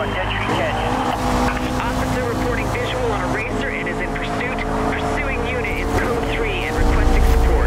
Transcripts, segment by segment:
on Deputy Canyon. Officer reporting visual on a racer and is in pursuit. Pursuing unit is code 3 and requesting support.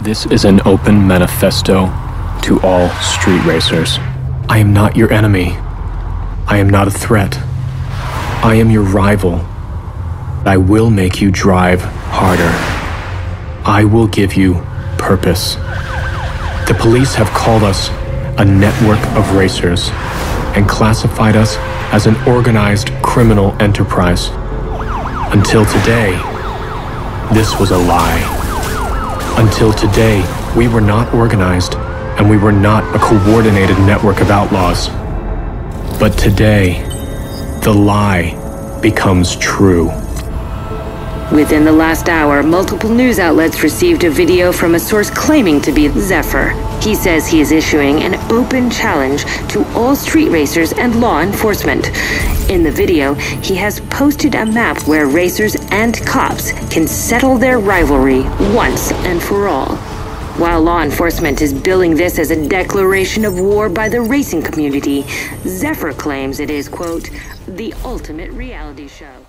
This is an open manifesto to all street racers. I am not your enemy. I am not a threat. I am your rival. I will make you drive harder. I will give you purpose. The police have called us a network of racers and classified us as an organized criminal enterprise. Until today, this was a lie. Until today, we were not organized and we were not a coordinated network of outlaws. But today, the lie becomes true. Within the last hour, multiple news outlets received a video from a source claiming to be Zephyr. He says he is issuing an open challenge to all street racers and law enforcement. In the video, he has posted a map where racers and cops can settle their rivalry once and for all. While law enforcement is billing this as a declaration of war by the racing community, Zephyr claims it is, quote, the ultimate reality show.